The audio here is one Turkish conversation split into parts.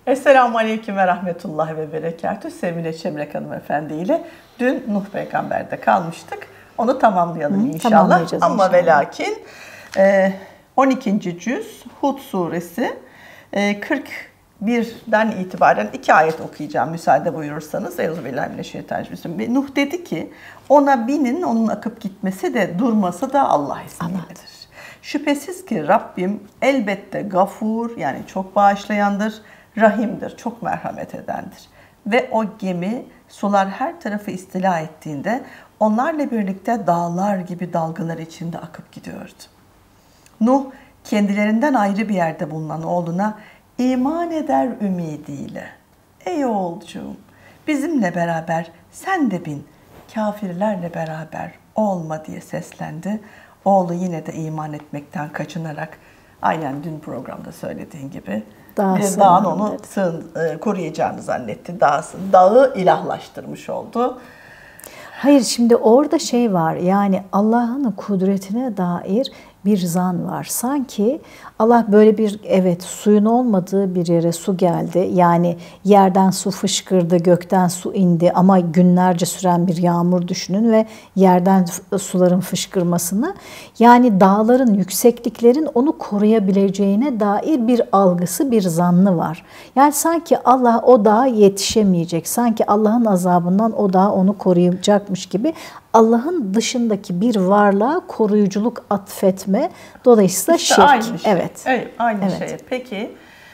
Esselamu Aleyküm ve Rahmetullahi ve Berekatühü. Sevgili Şemrek Hanımefendi ile dün Nuh Peygamber'de kalmıştık. Onu tamamlayalım inşallah. Ama ve lakin 12. cüz Hud suresi 41'den itibaren 2 ayet okuyacağım müsaade buyurursanız. Euzubillahimineşşeytanirracim. Nuh dedi ki ona binin, onun akıp gitmesi de durması da Allah izniyle. Şüphesiz ki Rabbim elbette gafur, yani çok bağışlayandır, rahimdir, çok merhamet edendir. Ve o gemi sular her tarafı istila ettiğinde onlarla birlikte dağlar gibi dalgalar içinde akıp gidiyordu. Nuh kendilerinden ayrı bir yerde bulunan oğluna iman eder ümidiyle. Ey oğulcuğum, bizimle beraber sen de bin, kafirlerle beraber olma diye seslendi. Oğlu yine de iman etmekten kaçınarak, aynen dün programda söylediğin gibi, bir dağın onu koruyacağını zannetti. Dağı ilahlaştırmış oldu. Hayır, şimdi orada şey var, yani Allah'ın kudretine dair bir zan var. Sanki Allah böyle bir, evet, suyun olmadığı bir yere su geldi. Yani yerden su fışkırdı, gökten su indi ama günlerce süren bir yağmur düşünün ve yerden suların fışkırmasını. Yani dağların, yüksekliklerin onu koruyabileceğine dair bir algısı, bir zannı var. Yani sanki Allah o dağa yetişemeyecek. Sanki Allah'ın azabından o dağ onu koruyacakmış gibi. Allah'ın dışındaki bir varlığa koruyuculuk atfetme, dolayısıyla işte şirk. Aynı şey. Evet. Aynı şey. Peki,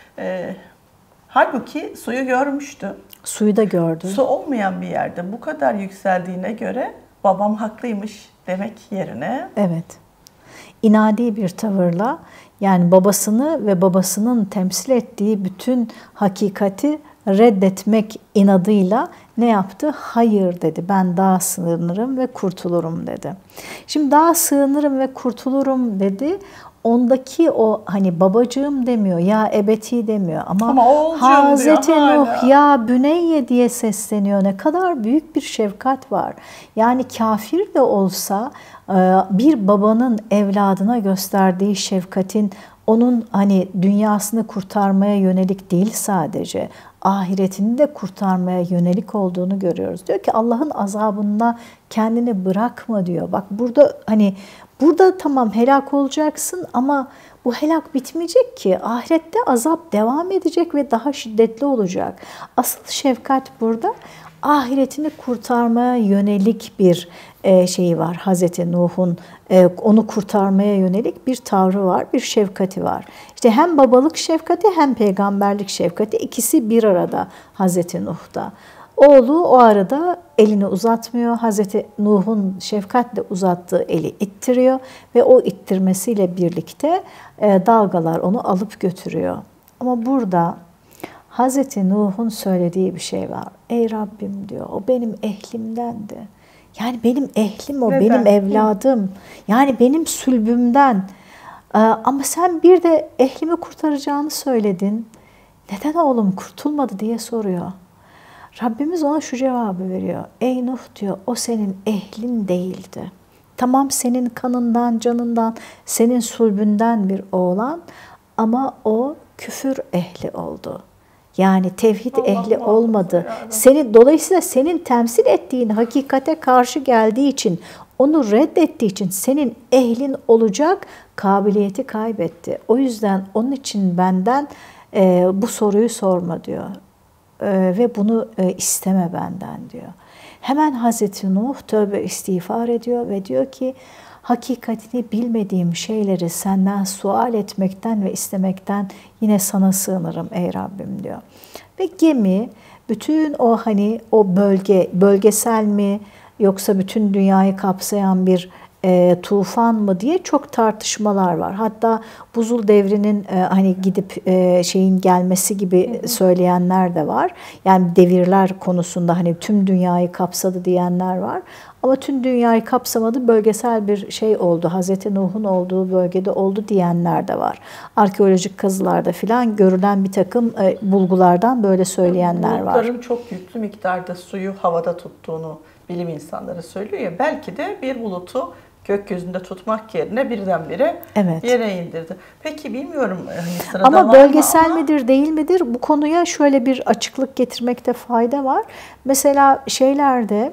halbuki suyu görmüştü. Suyu da gördü. Su olmayan bir yerde bu kadar yükseldiğine göre babam haklıymış demek yerine. Evet. İnadi bir tavırla, yani babasını ve babasının temsil ettiği bütün hakikati reddetmek inadıyla ne yaptı? Hayır dedi. Ben dağa sığınırım ve kurtulurum dedi. Şimdi dağa sığınırım ve kurtulurum dedi. Ondaki o hani babacığım demiyor, ya ebeti demiyor ama Hazreti Nuh ya Büneyye diye sesleniyor. Ne kadar büyük bir şefkat var. Yani kafir de olsa bir babanın evladına gösterdiği şefkatin onun hani dünyasını kurtarmaya yönelik değil, sadece ahiretini de kurtarmaya yönelik olduğunu görüyoruz. Diyor ki Allah'ın azabına kendini bırakma diyor. Bak burada hani burada tamam helak olacaksın ama bu helak bitmeyecek ki. Ahirette azap devam edecek ve daha şiddetli olacak. Asıl şefkat burada ahiretini kurtarmaya yönelik bir şeyi var. Hazreti Nuh'un onu kurtarmaya yönelik bir tavrı var, bir şefkati var. İşte hem babalık şefkati hem peygamberlik şefkati, ikisi bir arada Hazreti Nuh'da. Oğlu o arada elini uzatmıyor. Hazreti Nuh'un şefkatle uzattığı eli ittiriyor ve o ittirmesiyle birlikte dalgalar onu alıp götürüyor. Ama burada Hazreti Nuh'un söylediği bir şey var. Ey Rabbim diyor, o benim ehlimdendi. Yani benim ehlim o, benim evladım. Yani benim sülbümden. Ama sen bir de ehlimi kurtaracağını söyledin. Neden oğlum kurtulmadı diye soruyor. Rabbimiz ona şu cevabı veriyor. Ey Nuh diyor, o senin ehlin değildi. Tamam, senin kanından, canından, senin sulbünden bir oğlan ama o küfür ehli oldu. Yani tevhid ehli olmadı. Dolayısıyla senin temsil ettiğin hakikate karşı geldiği için, onu reddettiği için senin ehlin olacak kabiliyeti kaybetti. O yüzden onun için benden bu soruyu sorma diyor. Ve bunu isteme benden diyor. Hemen Hazreti Nuh tövbe istiğfar ediyor ve diyor ki hakikatini bilmediğim şeyleri senden sual etmekten ve istemekten yine sana sığınırım ey Rabbim diyor. Ve gemi bütün o hani o bölgesel mi yoksa bütün dünyayı kapsayan bir tufan mı diye çok tartışmalar var. Hatta buzul devrinin hani gidip şeyin gelmesi gibi söyleyenler de var. Yani devirler konusunda hani tüm dünyayı kapsadı diyenler var. Ama tüm dünyayı kapsamadı, bölgesel bir şey oldu. Hazreti Nuh'un olduğu bölgede oldu diyenler de var. Arkeolojik kazılarda filan görülen bir takım bulgulardan böyle söyleyenler var. Bulutların çok yüklü miktarda suyu havada tuttuğunu bilim insanları söylüyor ya, belki de bir bulutu gökyüzünde tutmak yerine birdenbire yere indirdi. Peki bilmiyorum hani sırada ama var bölgesel mı midir değil midir bu konuya şöyle bir açıklık getirmekte fayda var. Mesela şeylerde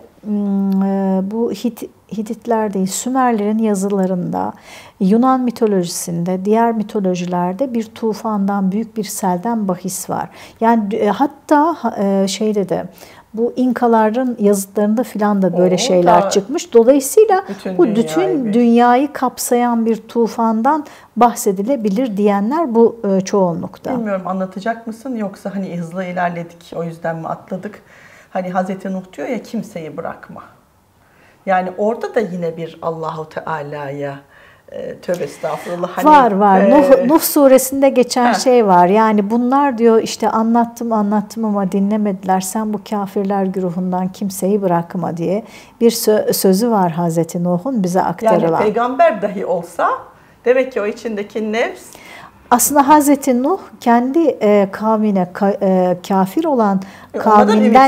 bu Hititler değil, Sümerlerin yazılarında, Yunan mitolojisinde, diğer mitolojilerde bir tufandan, büyük bir selden bahis var. Yani hatta şeyde de bu İnkaların yazıtlarında filan da böyle şeyler çıkmış. Dolayısıyla bütün dünyayı kapsayan bir tufandan bahsedilebilir diyenler bu çoğunlukta. Bilmiyorum, anlatacak mısın yoksa hani hızlı ilerledik o yüzden mi atladık? Hani Hazreti Nuh diyor ya, kimseyi bırakma. Yani orada da yine bir Allahu Teala'ya tövbe estağfurullah. Hani, var. Nuh suresinde geçen şey var. Yani bunlar diyor işte anlattım ama dinlemediler. Sen bu kafirler güruhundan kimseyi bırakma diye bir sözü var Hazreti Nuh'un bize aktarılan. Yani peygamber dahi olsa demek ki o içindeki nefs. Aslında Hazreti Nuh kendi kavmine kafir olan kavminden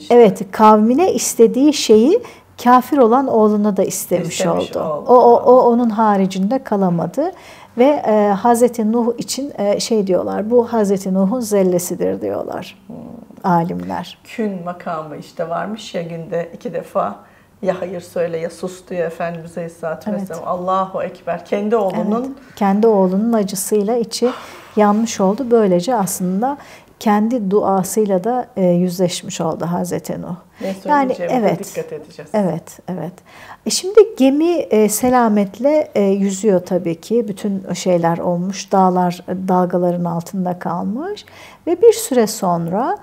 kavmine istediği şeyi kafir olan oğluna da istemiş oldu. O onun haricinde kalamadı ve Hazreti Nuh için şey diyorlar. Bu Hazreti Nuh'un zellesidir diyorlar alimler. Kün makamı işte varmış ya, günde 2 defa ya hayır söyle ya sus diyor Efendimiz Aleyhisselatü Vesselam. Allahu Ekber. Kendi oğlunun acısıyla içi yanmış oldu. Böylece aslında kendi duasıyla da yüzleşmiş oldu Hazreti Nuh. Yani dikkat edeceğiz. Evet. Şimdi gemi selametle yüzüyor tabii ki. Bütün şeyler olmuş. Dağlar dalgaların altında kalmış. Ve bir süre sonra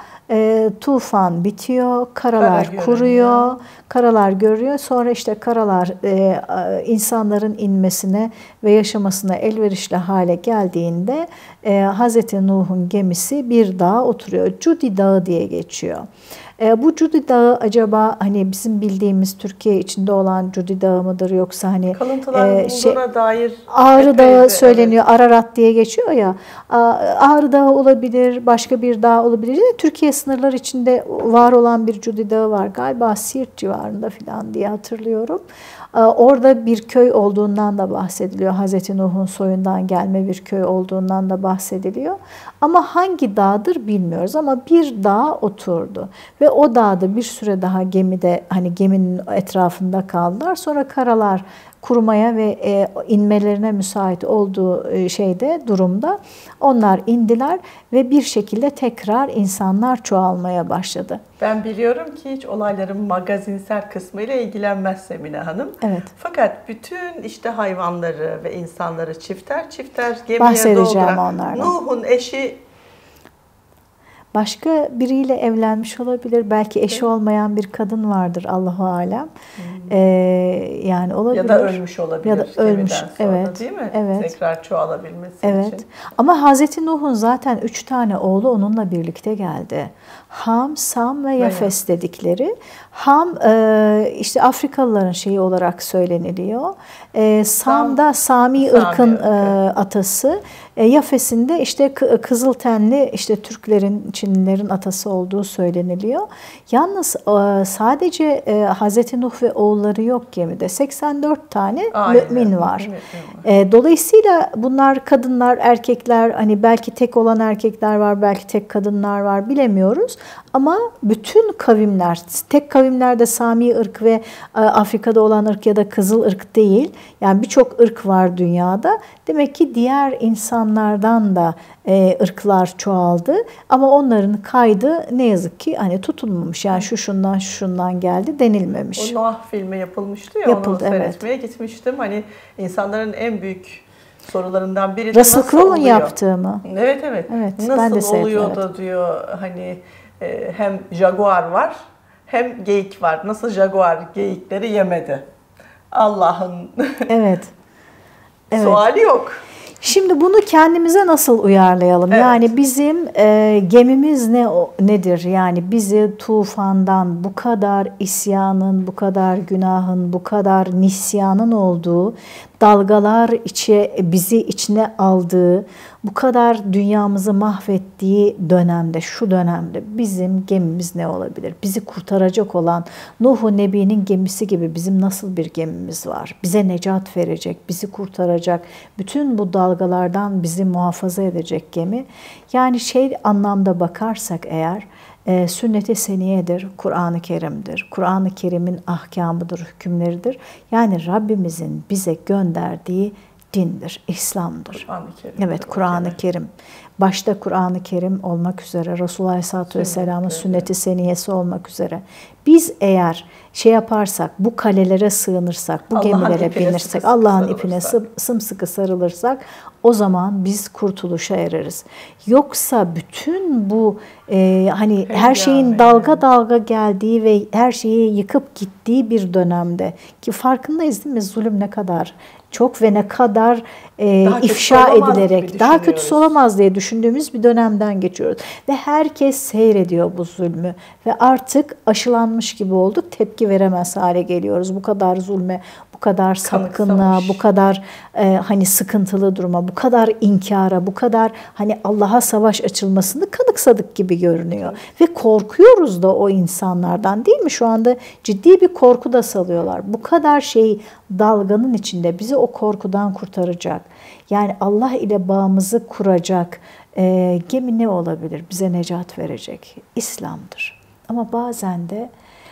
tufan bitiyor. Karalar kuruyor. Karalar görüyor. Sonra işte karalar insanların inmesine ve yaşamasına elverişli hale geldiğinde Hazreti Nuh'un gemisi bir dağa oturuyor. Cudi Dağı diye geçiyor. Bu Cudi Dağı acaba hani bizim bildiğimiz Türkiye içinde olan Cudi Dağı mıdır, yoksa hani bulunduğuna dair Ağrı Dağı söyleniyor. Ararat diye geçiyor ya. Ağrı Dağı olabilir, başka bir dağ olabilir. Türkiye sınırları içinde var olan bir Cudi Dağı var. Galiba Siirt civarında falan diye hatırlıyorum. Orada bir köy olduğundan da bahsediliyor. Hazreti Nuh'un soyundan gelme bir köy olduğundan da bahsediliyor. Ama hangi dağdır bilmiyoruz, ama bir dağa oturdu. Ve o dağda bir süre daha geminin etrafında kaldılar. Sonra karalar kurumaya ve inmelerine müsait olduğu durumda onlar indiler ve bir şekilde tekrar insanlar çoğalmaya başladı. Ben biliyorum ki hiç olayların magazinsel kısmıyla ilgilenmez Emine Hanım. Evet. Fakat bütün işte hayvanları ve insanları çifter gemiye dolduran Nuh'un eşi başka biriyle evlenmiş olabilir. Belki eşi olmayan bir kadın vardır, Allahu alem. Yani olabilir. Ya da ölmüş olabilir. Ya da ölmüş. Sonra, değil mi? Evet. Tekrar çoğalabilmesi için. Ama Hazreti Nuh'un zaten 3 tane oğlu onunla birlikte geldi. Ham, Sam ve Yafes dedikleri. Ham işte Afrikalıların şeyi olarak söyleniliyor. Sam da Sami ırkın atası. Yafes'in de işte Kızıltenli işte Türklerin, Çinlilerin atası olduğu söyleniliyor. Yalnız sadece Hazreti Nuh ve oğulları yok gemide. 84 tane mümin var. Dolayısıyla bunlar kadınlar, erkekler, hani belki tek olan erkekler var, belki tek kadınlar var, bilemiyoruz. Ama bütün kavimler, tek kavimlerde Sami ırk ve Afrika'da olan ırk ya da Kızıl ırk değil. Yani birçok ırk var dünyada. Demek ki diğer insanlardan da ırklar çoğaldı. Ama onların kaydı ne yazık ki hani tutulmamış. Yani şu şundan geldi denilmemiş. O Noah filmi yapılmıştı ya, onu seyretmeye gitmiştim. Hani insanların en büyük sorularından biri de Russell Crowe'un yaptığı mı? Evet. Nasıl oluyor da diyor hani hem jaguar var hem geyik var. Nasıl jaguar geyikleri yemedi? Allah'ın suali yok. Şimdi bunu kendimize nasıl uyarlayalım? Evet. Yani bizim gemimiz nedir? Yani bizi tufandan, bu kadar isyanın, bu kadar günahın, bu kadar nisyanın olduğu, dalgalar bizi içine aldığı, bu kadar dünyamızı mahvettiği dönemde, şu dönemde bizim gemimiz ne olabilir? Bizi kurtaracak olan Nuh Nebi'nin gemisi gibi bizim nasıl bir gemimiz var? Bize necat verecek, bizi kurtaracak, bütün bu dalgalardan bizi muhafaza edecek gemi. Yani anlamda bakarsak eğer, sünnet-i seniyedir, Kur'an-ı Kerim'dir. Kur'an-ı Kerim'in ahkamıdır, hükümleridir. Yani Rabbimizin bize gönderdiği dindir, İslam'dır. Kur'an-ı Kerim. Evet, Kur'an-ı Kerim. Başta Kur'an-ı Kerim olmak üzere, Resulullah Aleyhisselatü Vesselam'ın sünnet-i seniyesi olmak üzere. Biz eğer yaparsak, bu kalelere sığınırsak, bu gemilere binirsek, Allah'ın ipine sımsıkı sarılırsak, o zaman biz kurtuluşa ereriz. Yoksa bütün bu her şeyin dalga dalga geldiği ve her şeyi yıkıp gittiği bir dönemde, ki farkındayız değil mi? Zulüm ne kadar çok ve ne kadar ifşa edilerek, daha kötüsü olamaz diye düşündüğümüz bir dönemden geçiyoruz. Ve herkes seyrediyor bu zulmü ve artık aşılanmış gibi olduk, tepki veremez hale geliyoruz. Bu kadar zulme, bu kadar sapkınlığa, bu kadar sıkıntılı duruma, bu kadar inkara, bu kadar Allah'a savaş açılmasını kanıksadık gibi görünüyor. Ve korkuyoruz da o insanlardan, değil mi? Şu anda ciddi bir korku da salıyorlar. Bu kadar dalganın içinde bizi o korkudan kurtaracak, yani Allah ile bağımızı kuracak gemi ne olabilir? Bize necat verecek. İslam'dır. Ama bazen de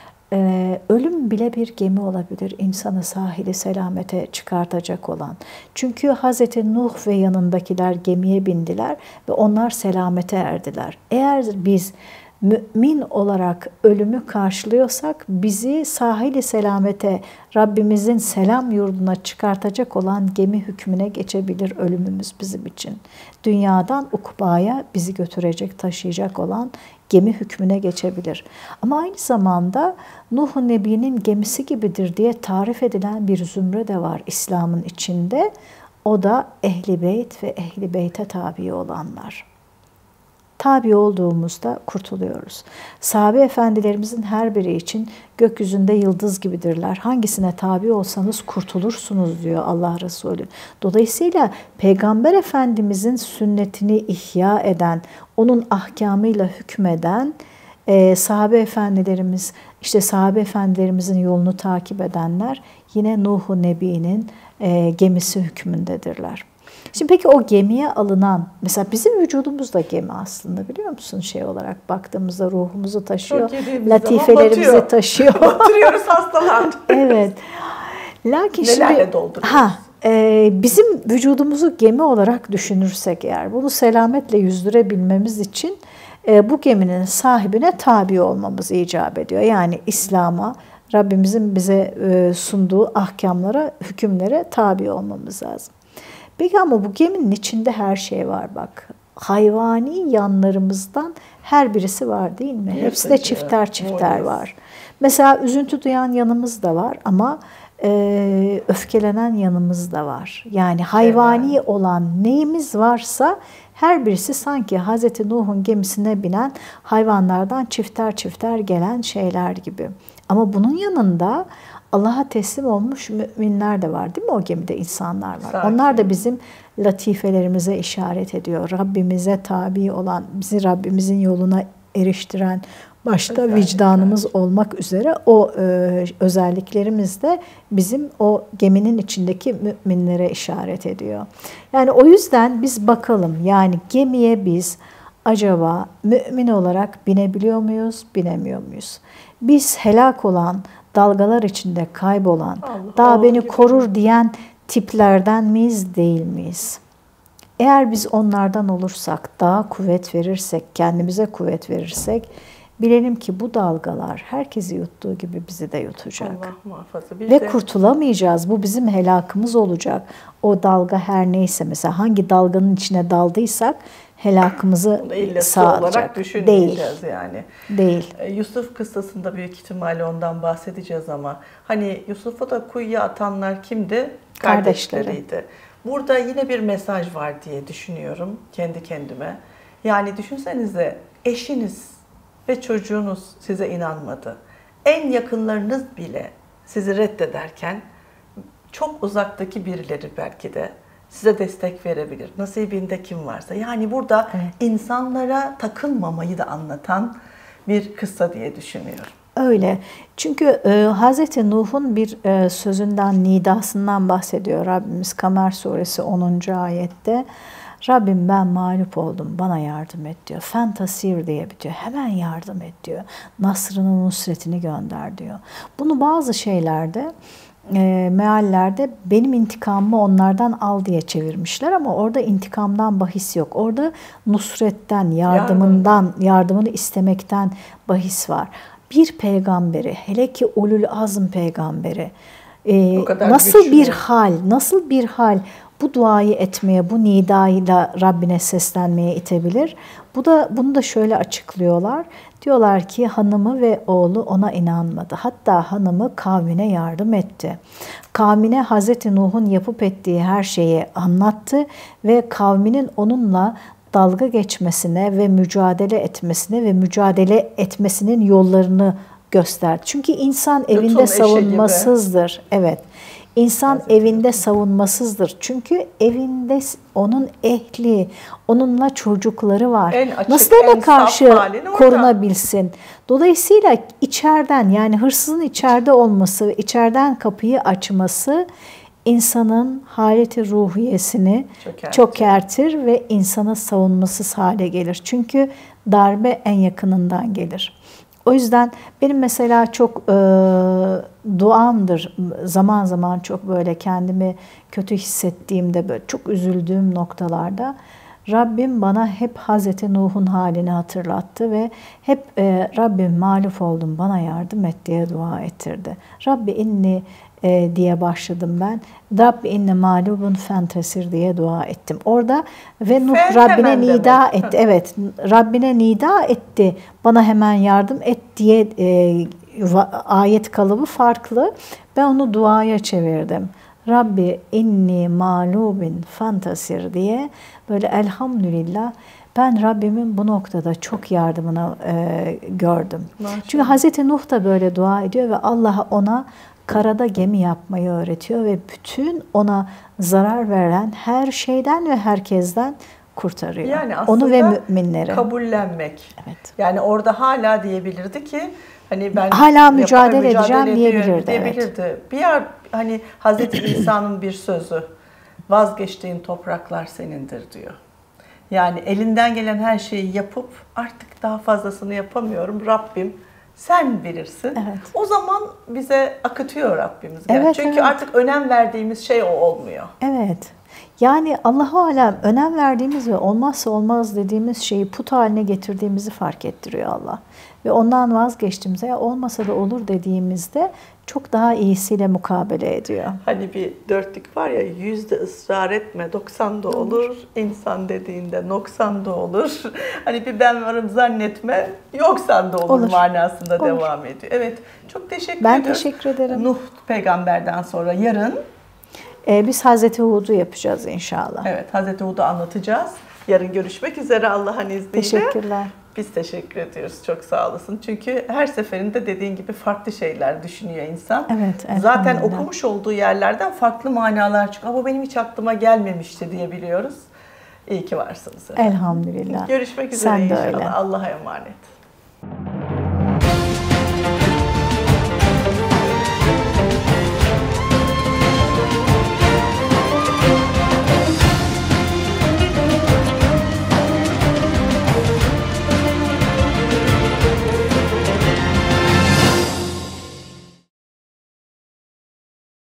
ölüm bile bir gemi olabilir, insanı sahili selamete çıkartacak olan. Çünkü Hazreti Nuh ve yanındakiler gemiye bindiler ve onlar selamete erdiler. Eğer biz mümin olarak ölümü karşılıyorsak, bizi sahili selamete, Rabbimizin selam yurduna çıkartacak olan gemi hükmüne geçebilir ölümümüz bizim için. Dünyadan ukbaya bizi götürecek, taşıyacak olan gemi hükmüne geçebilir. Ama aynı zamanda Nuh Nebi'nin gemisi gibidir diye tarif edilen bir zümre de var İslam'ın içinde. O da Ehl-i Beyt ve Ehl-i Beyt'e tabi olanlar. Tabi olduğumuzda kurtuluyoruz. Sahabe efendilerimizin her biri için gökyüzünde yıldız gibidirler. Hangisine tabi olsanız kurtulursunuz diyor Allah Resulü. Dolayısıyla Peygamber Efendimizin sünnetini ihya eden, onun ahkamıyla hükmeden sahabe efendilerimiz, sahabe efendilerimizin yolunu takip edenler yine Nuh Nebi'nin gemisi hükmündedirler. Şimdi peki o gemiye alınan, mesela bizim vücudumuz da gemi aslında, biliyor musun? Olarak baktığımızda ruhumuzu taşıyor, latifelerimizi taşıyor. Batırıyoruz hastalar. Evet. Lakin nelerle dolduruyoruz? Bizim vücudumuzu gemi olarak düşünürsek eğer, bunu selametle yüzdürebilmemiz için bu geminin sahibine tabi olmamız icap ediyor. Yani İslam'a, Rabbimizin bize sunduğu ahkamlara, hükümlere tabi olmamız lazım. Peki ama bu geminin içinde her şey var bak. Hayvani yanlarımızdan her birisi var, değil mi? Hepsi de çifter çifter var. Mesela üzüntü duyan yanımız da var ama öfkelenen yanımız da var. Yani hayvani olan neyimiz varsa her birisi sanki Hazreti Nuh'un gemisine binen hayvanlardan çifter çifter gelen şeyler gibi. Ama bunun yanında Allah'a teslim olmuş müminler de var, değil mi? O gemide insanlar var. Sakin. Onlar da bizim latifelerimize işaret ediyor. Rabbimize tabi olan, bizi Rabbimizin yoluna eriştiren, başta vicdanımız olmak üzere o özelliklerimiz de bizim o geminin içindeki müminlere işaret ediyor. Yani o yüzden biz bakalım, yani gemiye biz acaba mümin olarak binebiliyor muyuz, binemiyor muyuz? Biz helak olan, dalgalar içinde kaybolan, daha beni korur diyen tiplerden miyiz, değil miyiz? Eğer biz onlardan olursak, daha kuvvet verirsek, kendimize kuvvet verirsek, bilelim ki bu dalgalar herkesi yuttuğu gibi bizi de yutacak. Allah muhafaza. Ve kurtulamayacağız. Bu bizim helakımız olacak. O dalga her neyse, mesela hangi dalganın içine daldıysak helakımızı sağlayacak. Olarak düşünmeyeceğiz yani. Değil. Yusuf kıssasında büyük ihtimalle ondan bahsedeceğiz ama Yusuf'u da kuyuya atanlar kimdi? Kardeşleriydi. Burada yine bir mesaj var diye düşünüyorum kendi kendime. Yani düşünsenize, eşiniz ve çocuğunuz size inanmadı. En yakınlarınız bile sizi reddederken çok uzaktaki birileri belki de size destek verebilir. Nasibinde kim varsa. Yani burada insanlara takılmamayı da anlatan bir kıssa diye düşünüyorum. Öyle. Çünkü Hz. Nuh'un bir sözünden, nidasından bahsediyor Rabbimiz Kamer suresi 10. ayette. Rabbim ben mağlup oldum, bana yardım et diyor. Fentasir diye bitiyor. Hemen yardım et diyor. Nasrını, nusretini gönder diyor. Bunu bazı şeylerde, meallerde benim intikamımı onlardan al diye çevirmişler ama orada intikamdan bahis yok. Orada nusretten, yardımını istemekten bahis var. Bir peygamberi, hele ki ulul azm peygamberi, nasıl bir hal bu duayı etmeye, bu nidayla Rabbine seslenmeye itebilir? Bunu da şöyle açıklıyorlar. Diyorlar ki hanımı ve oğlu ona inanmadı. Hatta hanımı kavmine yardım etti. Kavmine Hz. Nuh'un yapıp ettiği her şeyi anlattı ve kavminin onunla dalga geçmesine ve mücadele etmesinin yollarını gösterdi. Çünkü insan evinde savunmasızdır. Evet. İnsan evinde savunmasızdır. Çünkü evinde onun ehli, onunla çocukları var. Nasıl ona karşı korunabilsin? Dolayısıyla içeriden, yani hırsızın içeride olması ve içeriden kapıyı açması insanın haleti ruhiyesini çökertir ve insanı savunmasız hale gelir. Çünkü darbe en yakınından gelir. O yüzden benim mesela çok duamdır. Zaman zaman çok böyle kendimi kötü hissettiğimde, böyle çok üzüldüğüm noktalarda Rabbim bana hep Hazreti Nuh'un halini hatırlattı ve hep Rabbim mağlup oldum, bana yardım et diye dua ettirdi. Rabbi inni diye başladım ben. Rabbi inne mağlubun fentasir diye dua ettim. Orada ve Nuh Rabbine nida etti. Evet, Rabbine nida etti. Bana hemen yardım et diye ayet kalıbı farklı. Ben onu duaya çevirdim. Rabbi inni mağlubin fantasir diye böyle elhamdülillah ben Rabbimin bu noktada çok yardımını gördüm. Maşallah. Çünkü Hazreti Nuh da böyle dua ediyor ve Allah ona karada gemi yapmayı öğretiyor ve bütün ona zarar veren her şeyden ve herkesten kurtarıyor. Yani onu ve müminleri. Kabullenmek. Evet. Yani orada hala diyebilirdi ki hani ben hala mücadele edeceğim diyebilirdi. Evet. Bir yer hani Hazreti İsa'nın bir sözü, vazgeçtiğin topraklar senindir diyor. Yani elinden gelen her şeyi yapıp artık daha fazlasını yapamıyorum. Rabbim sen bilirsin. Evet. O zaman bize akıtıyor Rabbimiz. Evet, çünkü artık önem verdiğimiz şey o olmuyor. Evet. Yani Allahu alem önem verdiğimiz ve olmazsa olmaz dediğimiz şeyi put haline getirdiğimizi fark ettiriyor Allah. Ve ondan vazgeçtiğimizde ya olmasa da olur dediğimizde çok daha iyisiyle mukabele ediyor. Hani bir dörtlük var ya, 100'de ısrar etme 90 da olur, insan dediğinde 90 da olur. Hani bir ben varım zannetme, yoksan da olur manasında devam ediyor. Evet, çok teşekkür ederim. Ben teşekkür ederim. Nuh peygamberden sonra yarın biz Hazreti Hud'u yapacağız inşallah. Evet, Hazreti Hud'u anlatacağız. Yarın görüşmek üzere Allah'ın izniyle. Teşekkürler. Biz teşekkür ediyoruz. Çok sağ olasın. Çünkü her seferinde dediğin gibi farklı şeyler düşünüyor insan. Evet. Zaten okumuş olduğu yerlerden farklı manalar çıkıyor. Ama benim hiç aklıma gelmemişti diyebiliyoruz. İyi ki varsınız. Elhamdülillah. Görüşmek üzere Sen de inşallah. öyle. Allah'a emanet.